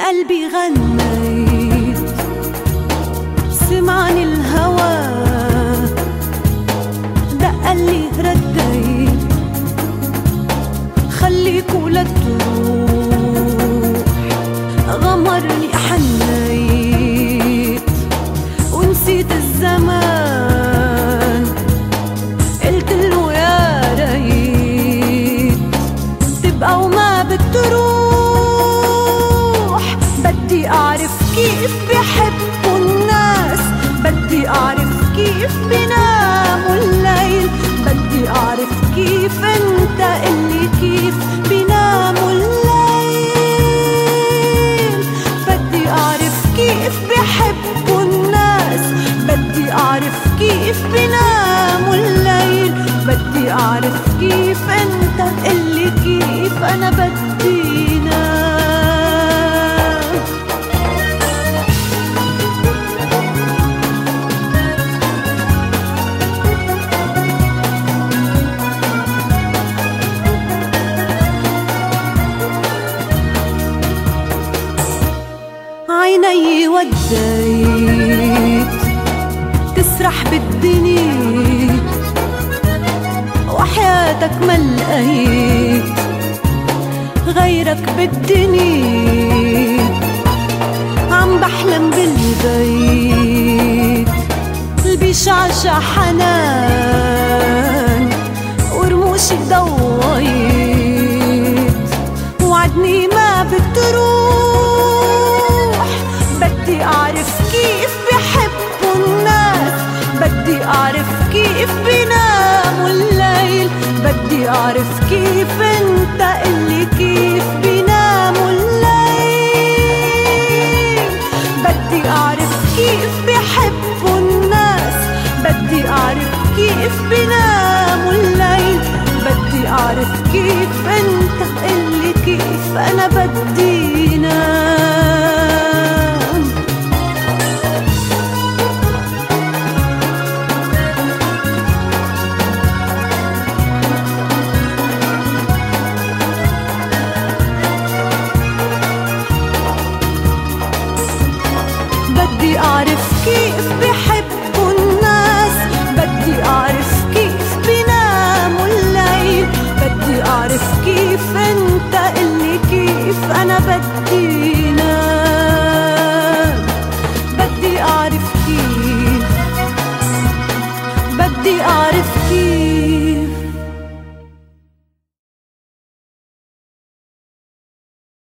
قلبي غنيت، سمعني الهوى دقلي رديت، خليك ولا تروح، غمرني حنيت ونسيت الزمان، قلتله يا ريت تبقى وما بتروح. بدي أعرف كيف بيحبوا الناس، بدي أعرف كيف بيناموا الليل، بدي أعرف كيف انت اللي كيف بيناموا الليل. بدي أعرف كيف بيحبوا الناس، بدي أعرف كيف بيناموا الليل، بدي أعرف كيف انت اللي كيف أنا بدي نام. عيني وديت تسرح بالدنيا، وحياتك ما لقيت غيرك بالدنيا. عم بحلم بالبيت اللي بيشعشع حنان، ورموشي ضويت وعدني ما بتروح. بدي أعرف كيف بيحبوا الناس، بدي أعرف كيف بيناموا الليل، بدي أعرف كيف انت اللي كيف بيناموا الليل. بدي أعرف كيف بيحبوا الناس، بدي أعرف كيف بيناموا الليل، بدي أعرف كيف انت اللي كيف أنا بدي نام.